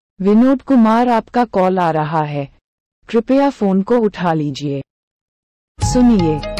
विनोद कुमार आपका कॉल आ रहा है, कृपया फोन को उठा लीजिए। सुनिए,